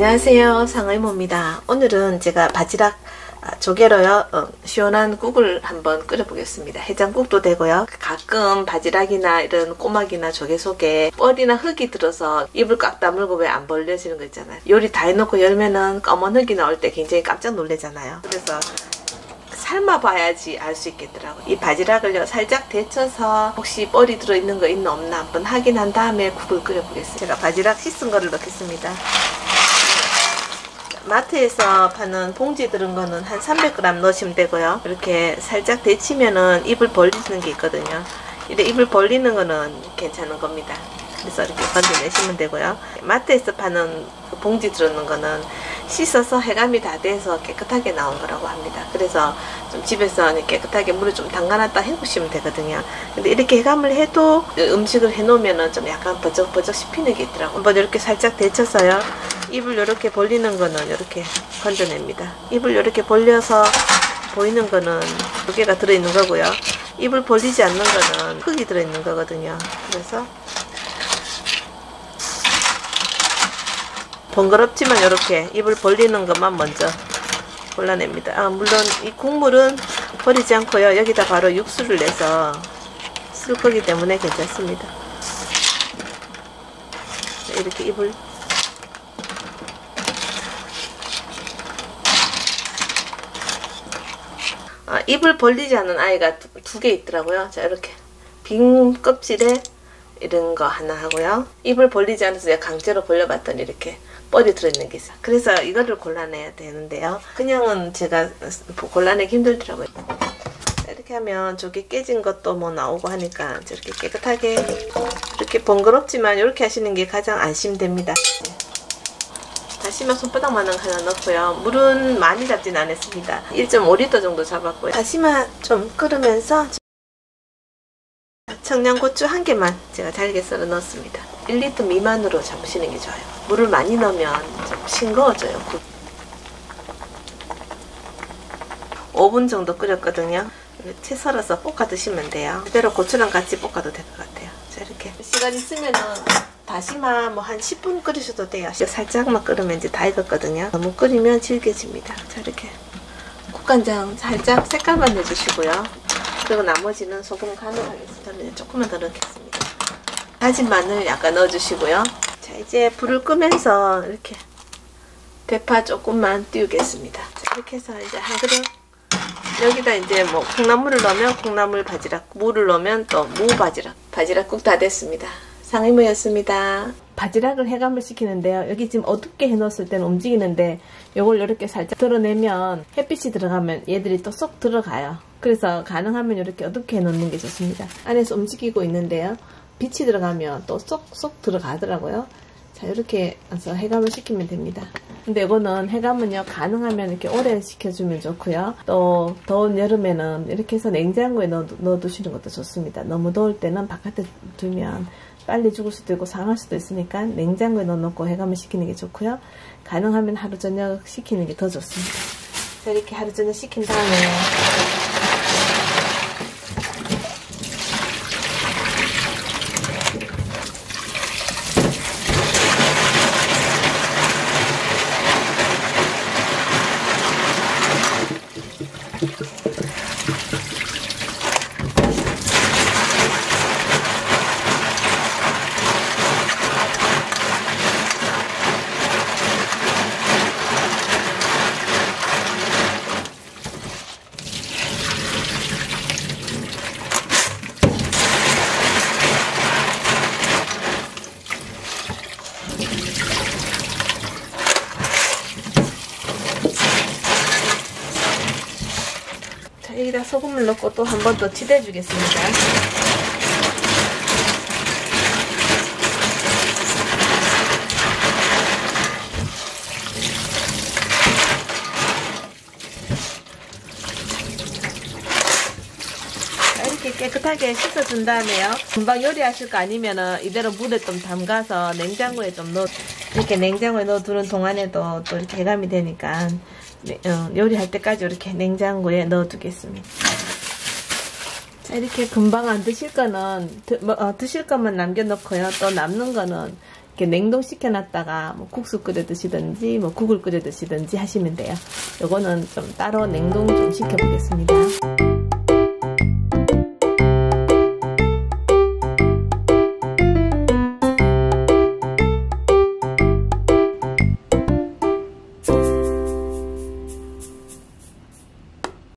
안녕하세요, 상의모입니다. 오늘은 제가 바지락 조개로요 시원한 국을 한번 끓여 보겠습니다. 해장국도 되고요. 가끔 바지락이나 이런 꼬막이나 조개 속에 뻘이나 흙이 들어서 입을 꽉 다물고 왜 안 벌려지는 거 있잖아요. 요리 다 해놓고 열면은 검은 흙이 나올 때 굉장히 깜짝 놀라잖아요. 그래서 삶아봐야지 알 수 있겠더라고요. 이 바지락을요 살짝 데쳐서 혹시 뻘이 들어있는 거 있나 없나 한번 확인한 다음에 국을 끓여 보겠습니다. 제가 바지락 씻은 거를 넣겠습니다. 마트에서 파는 봉지 들은 거는 한 300g 넣으시면 되고요. 이렇게 살짝 데치면은 입을 벌리는 게 있거든요. 이래 입을 벌리는 거는 괜찮은 겁니다. 그래서 이렇게 건져내시면 되고요. 마트에서 파는 그 봉지 들어있는 거는 씻어서 해감이 다 돼서 깨끗하게 나온 거라고 합니다. 그래서 좀 집에서 깨끗하게 물을 좀 담가놨다 헹구시면 되거든요. 근데 이렇게 해감을 해도 음식을 해놓으면은 좀 약간 버적버적 씹히는 게 있더라고요. 한번 이렇게 살짝 데쳐서요. 입을 이렇게 벌리는 거는 이렇게 건져냅니다. 입을 이렇게 벌려서 보이는 거는 조개가 들어있는 거고요. 입을 벌리지 않는 거는 흙이 들어있는 거거든요. 그래서 번거롭지만 이렇게 입을 벌리는 것만 먼저 골라냅니다. 물론 이 국물은 버리지 않고요. 여기다 바로 육수를 내서 쓸 거기 때문에 괜찮습니다. 이렇게 입을 벌리지 않은 아이가 두 개 있더라고요. 자, 이렇게 빈 껍질에 이런 거 하나 하고요. 입을 벌리지 않아서 제가 강제로 벌려봤더니 이렇게 뻘이 들어있는 게 있어요. 그래서 이거를 골라내야 되는데요. 그냥은 제가 골라내기 힘들더라고요. 이렇게 하면 조개 깨진 것도 뭐 나오고 하니까 이렇게 깨끗하게 이렇게 번거롭지만 이렇게 하시는 게 가장 안심됩니다. 다시마 손바닥만한 하나 넣고요. 물은 많이 잡진 않았습니다. 1.5L 정도 잡았고요. 다시마 좀 끓으면서 청양고추 한 개만 제가 잘게 썰어 넣었습니다. 1L 미만으로 잡으시는 게 좋아요. 물을 많이 넣으면 좀 싱거워져요. 5분 정도 끓였거든요. 채 썰어서 볶아 드시면 돼요. 그대로 고추랑 같이 볶아도 될 것 같아요. 자, 이렇게 시간 있으면은 다시마 뭐 한 10분 끓이셔도 돼요. 살짝만 끓으면 이제 다 익었거든요. 너무 끓이면 질겨집니다. 자, 이렇게 국간장 살짝 색깔만 내주시고요. 그리고 나머지는 소금 간을 하겠습니다. 저는 조금만 더 넣겠습니다. 다진 마늘 약간 넣어주시고요. 자, 이제 불을 끄면서 이렇게 대파 조금만 띄우겠습니다. 자, 이렇게 해서 이제 한 그릇 여기다 이제 뭐 콩나물을 넣으면 콩나물 바지락, 무를 넣으면 또 무 바지락국 다 됐습니다. 상의모였습니다. 바지락을 해감을 시키는데요. 여기 지금 어둡게 해놓았을 때는 움직이는데 요걸 이렇게 살짝 드러내면 햇빛이 들어가면 얘들이 또 쏙 들어가요. 그래서 가능하면 이렇게 어둡게 해놓는 게 좋습니다. 안에서 움직이고 있는데요. 빛이 들어가면 또 쏙쏙 들어가더라고요. 자, 이렇게 해서 해감을 시키면 됩니다. 근데 이거는 해감은요, 가능하면 이렇게 오래 시켜주면 좋고요. 또 더운 여름에는 이렇게 해서 냉장고에 넣어두시는 것도 좋습니다. 너무 더울 때는 바깥에 두면 빨리 죽을 수도 있고 상할 수도 있으니까 냉장고에 넣어놓고 해감을 시키는 게 좋고요. 가능하면 하루 저녁 시키는 게 더 좋습니다. 자, 이렇게 하루 저녁 시킨 다음에 여기다 소금을 넣고 또 한 번 더 치대 주겠습니다. 이렇게 깨끗하게 씻어준 다음에요. 금방 요리하실 거 아니면은 이대로 물에 좀 담가서 냉장고에 좀 이렇게 냉장고에 넣어두는 동안에도 또 이렇게 해감이 되니까 요리할 때까지 이렇게 냉장고에 넣어두겠습니다. 자, 이렇게 금방 안 드실 거는 드실 것만 남겨놓고요. 또 남는 거는 이렇게 냉동시켜 놨다가 뭐 국수 끓여 드시든지 뭐 국을 끓여 드시든지 하시면 돼요. 요거는 좀 따로 냉동 좀 시켜 보겠습니다.